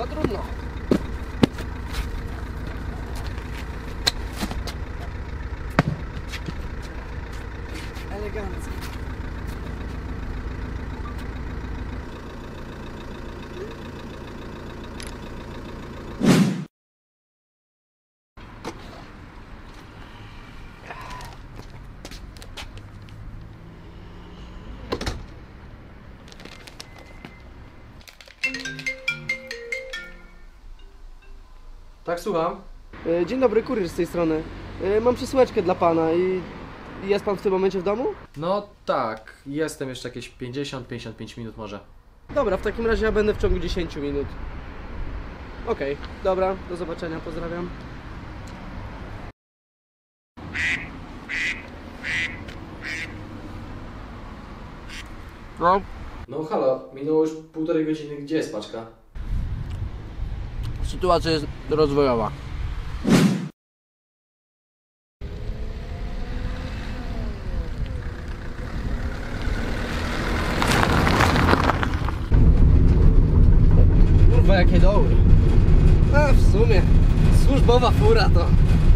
trudno. Elegancko. Tak, słucham. Dzień dobry, kurier z tej strony. Mam przesyłeczkę dla pana i jest pan w tym momencie w domu? No tak, jestem jeszcze jakieś 50-55 minut może. Dobra, w takim razie ja będę w ciągu 10 minut. Okej, dobra, do zobaczenia, pozdrawiam. No, No halo, minęło już 1,5 godziny, gdzie jest paczka? sytuacja jest rozwojowa. Kurwa, jakie doły. A w sumie, służbowa fura to.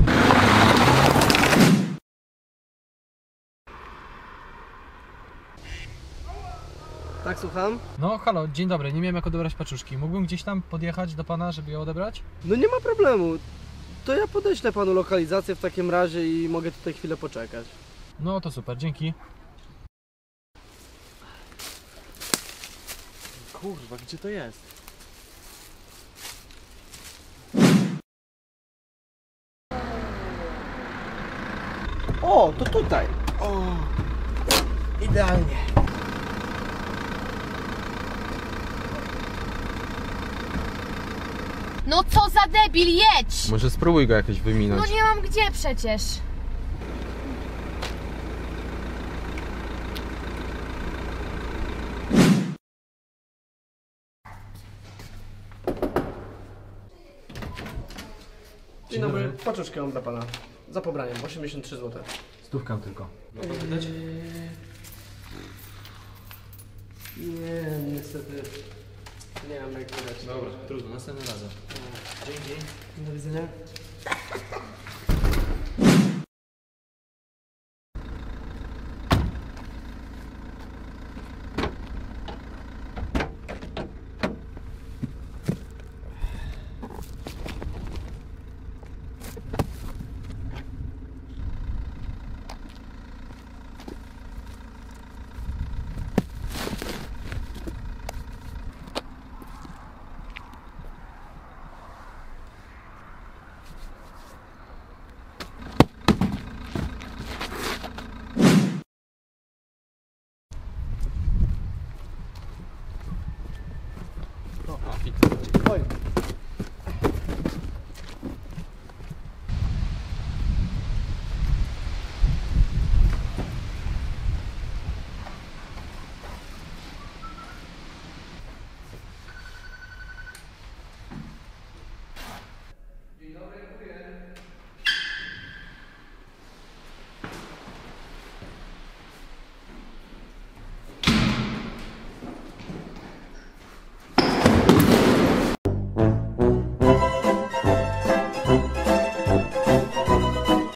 Tak, słucham? No halo, dzień dobry, nie miałem jak odebrać paczuszki. Mógłbym gdzieś tam podjechać do pana, żeby ją odebrać? No nie ma problemu. To ja podeślę panu lokalizację w takim razie i mogę tutaj chwilę poczekać. No to super, dzięki. Kurwa, gdzie to jest? O, to tutaj. O, idealnie. No co za debil, jedź! Może spróbuj go jakoś No wyminąć. nie mam gdzie przecież. Dzień dobry, paczuszkę mam dla pana. Za pobraniem, 83 zł. Stówkę tylko. Mogę wydać? Nie, niestety nie mam jak wydać. Dobra, trudno, następnym razem. Dzięki. Do widzenia.